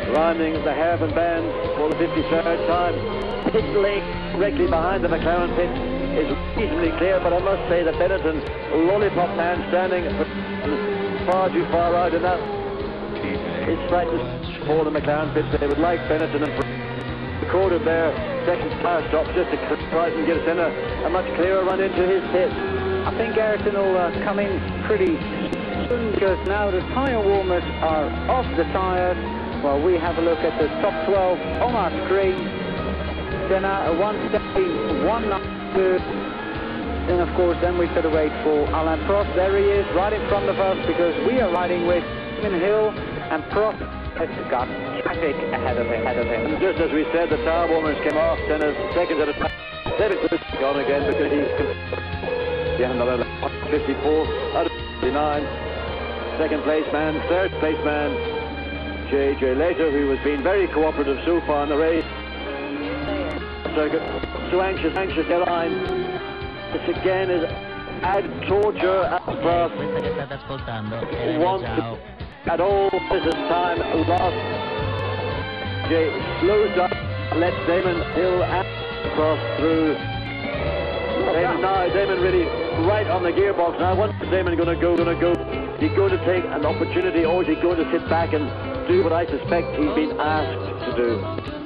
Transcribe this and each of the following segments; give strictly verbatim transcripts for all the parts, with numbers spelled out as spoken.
rounding the hairpin band for the fifty-third time. His leg directly behind the McLaren pit is reasonably clear, but I must say that Benetton, lollipop man standing far too far out, and that is slightly for the McLaren pit. They would like Benetton and recorded their second tire stop just to try and get us in a, a much clearer run into his pit. I think Ayrton will uh, come in pretty soon, because now the tyre warmers are off the tyres. Well, we have a look at the top twelve on our screen. Senna, one seventeen, one ninety-two. And of course, then we've got to wait for Alain Prost. There he is, right in front of us, because we are riding with Damon Hill, and Prost has got traffic ahead of him. Ahead of him. And just as we said, the tyre warmers came off. Senna's second at a time. Then it was gone again because he's yeah, another fifty-four out of fifty-nine. Second place man, third place man, J J Later, who has been very cooperative so far in the race. Circuit, so anxious, anxious airline. This again is added torture at first. Want to, at all this is time lost. Jay slows down, lets Damon Hill and cross through. Damon, now Damon really right on the gearbox now. What's Damon going to go? Going to go? Is he going to take an opportunity, or is he going to sit back and do what I suspect he's been asked to do?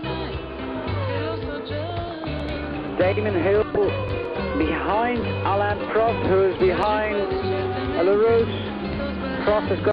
Damon Hill behind Alain Prost, who is behind LaRousse. Prost has got